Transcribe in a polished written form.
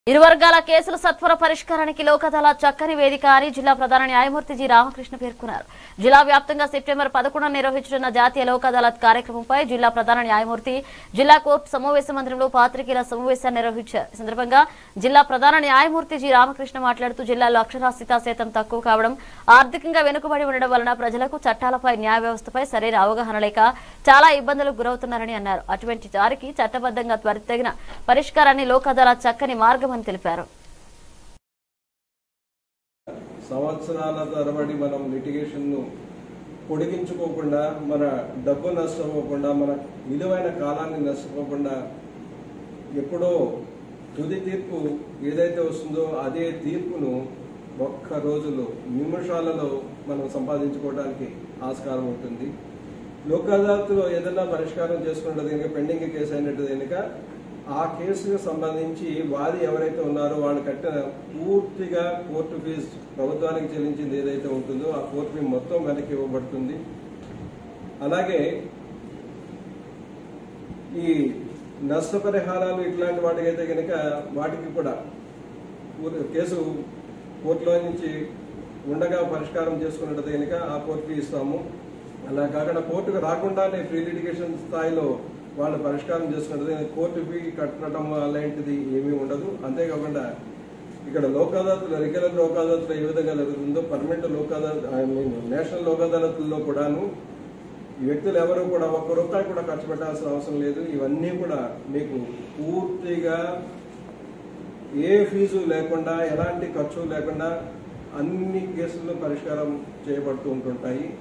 ఇరు వర్గాల కేసుల సత్వర పరిష్కారానికి లోక్ అదాలత్ చక్కని వేదిక అని జిల్లా ప్రధాన న్యాయమూర్తి జి రామకృష్ణ పేర్కొన్నారు. జిల్లా వ్యాప్తంగా సెప్టెంబర్ 11న నిర్వహించనున్న జాతీయ లోక్ అదాలత్ కార్యక్రమంపై జిల్లా ప్రధాన న్యాయమూర్తి జిల్లా కోర్టు సమావేశ మందిరంలో పాత్రికేయుల సమావేశాన్ని నిర్వహించారు. ఈ సందర్భంగా జిల్లా ప్రధాన న్యాయమూర్తి జి రామకృష్ణ మాట్లాడుతూ జిల్లాలో అక్షరాస్యత శాతం తక్కువ కావడం, ఆర్థికంగా వెనుకబడి ఉండడం వలన ప్రజలకు చట్టాలపై న్యాయ వ్యవస్థపై సరైన అవగాహన లేక చాలా ఇబ్బందులకు గురవుతున్నారని అన్నారు. అటువంటి వారికి చట్టబద్ధంగా త్వరితగిన పరిష్కారాన్ని లోక్ అదాలత్ చక్కని మార్గం అని తెలిపారు. సంవత్సరాల తరబడి మనం లిటిగేషన్ ను పొడిగించుకోకుండా, మన డబ్బు నష్టపోకుండా, మన విలువైన కాలాన్ని నష్టపోకుండా ఎప్పుడో తుది తీర్పు ఏదైతే వస్తుందో అదే తీర్పును ఒక్క రోజులో నిమిషాలలో మనం సంపాదించుకోవడానికి ఆస్కారం ఉంటుంది. లోక్ అదాలత్లో ఏదైనా పరిష్కారం చేసుకున్నది కనుక పెండింగ్ కేసు అయినట్టు కనుక ఆ కేసుకు సంబంధించి వాది ఎవరైతే ఉన్నారో వాళ్ళు కట్టిన పూర్తిగా కోర్టు ఫీజు ప్రభుత్వానికి చెల్లించింది ఏదైతే ఉంటుందో ఆ కోర్టు ఫీ మొత్తం వెనక్కి ఇవ్వబడుతుంది. అలాగే ఈ నష్టపరిహారాలు ఇట్లాంటి వాటికైతే కనుక వాటికి కూడా కేసు కోర్టులో నుంచి ఉండగా పరిష్కారం చేసుకున్నట్టు కనుక ఆ కోర్టు ఫీ ఇస్తాము. అలా కాకుండా కోర్టుకు రాకుండానే ప్రీ లిటిగేషన్ స్థాయిలో వాళ్ళు పరిష్కారం చేసుకుంటుంది. కోర్టు ఫీ కట్టడం అలాంటిది ఏమీ ఉండదు. అంతేకాకుండా ఇక్కడ లోక్ అదాలత్లో, రెగ్యులర్ లోక్ అదాలత్లో ఏ విధంగా జరుగుతుందో పర్మనెంట్ లోక్ అదాలత్, నేషనల్ లోక్ అదాలత్లో కూడాను ఈ వ్యక్తులు ఎవరు కూడా ఒక్క రూపాయి కూడా ఖర్చు పెట్టాల్సిన అవసరం లేదు. ఇవన్నీ కూడా మీకు పూర్తిగా ఏ ఫీజు లేకుండా, ఎలాంటి ఖర్చు లేకుండా అన్ని కేసుల్లో పరిష్కారం చేయబడుతూ ఉంటుంటాయి.